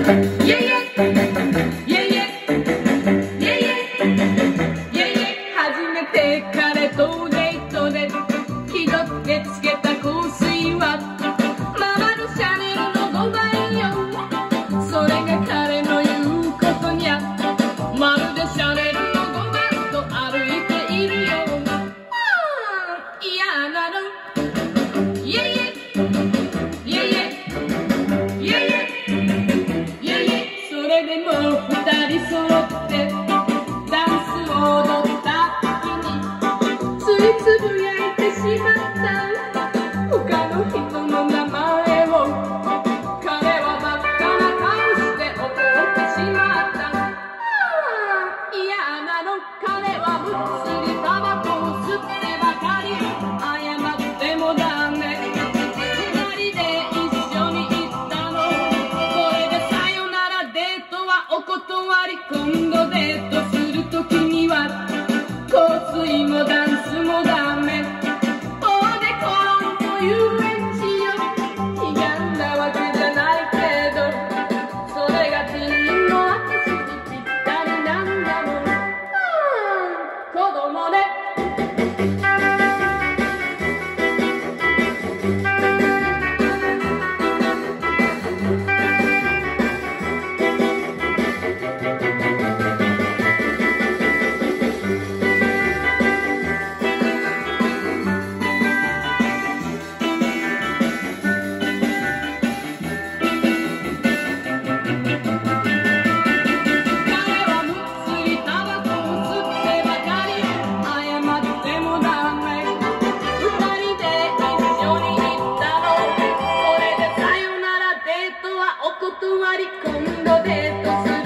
初めて彼とデートで気取ってつけた香水はママのシャネルの5倍よ。それが彼の言うことにゃ、まるでシャネルの5番と歩いているよ。嫌なのそれでも2人揃ってダンスを踊った時についつぶやいてしまった他の人の名前を。彼は真っ赤な顔して怒ってしまった。嫌なの彼はむっつりタバコを吸ってばかり謝ってもダメ。2人で一緒に行ったの、これでさよならデートはお断り。今度デートするときには香水もダンスもダメ。おでころんと遊園地よ。悲願なわけじゃないけどそれが自分の私にぴったりなんだもん。子供ねお断り。今度デートする